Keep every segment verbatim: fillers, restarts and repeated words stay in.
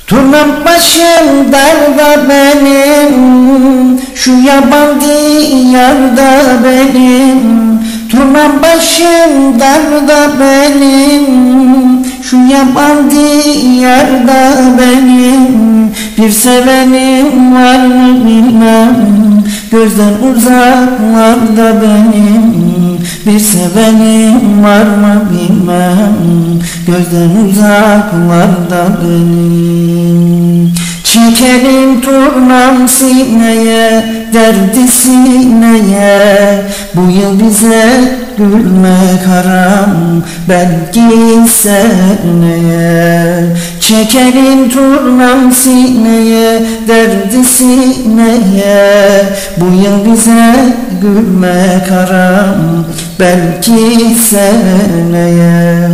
Turnam başım darda benim, şu yaban diyarda benim. Turnam başım darda benim, şu yaban diyarda benim. Bir sevenim var mı bilmem, gözden uzaklarda benim. Bir sevenim var mı bilmem, gözden uzaklarda benim. Çekerim turnam sineye, derdi sineye. Bu yıl bize gülmek haram, belki seneye. Çekerim turnam sineye, derdi sineye. Bu yıl bize gülmek haram, belki seneye.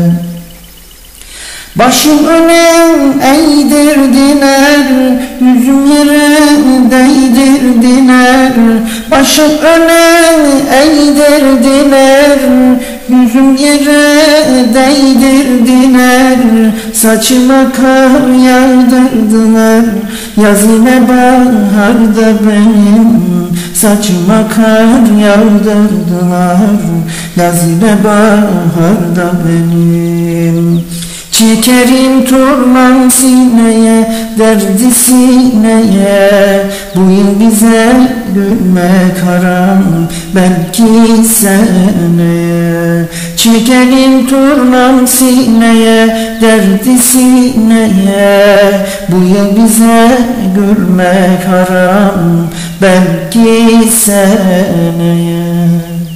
Başım öne eğdirdiler, yüzüm yere değdirdiler. Başım öne eğdirdiler, yüzüm yere değdirdiler. Saçıma kar yağdırdılar, yaz yine baharda benim. Saçıma kar yağdırdılar, yaz yine baharda benim. Çekerim turnam sineye, derdi sineye. Bu yıl bize gülmek haram, belki seneye. Çekerim turnam sineye, derdi sineye. Bu yıl bize gülmek haram, belki seneye.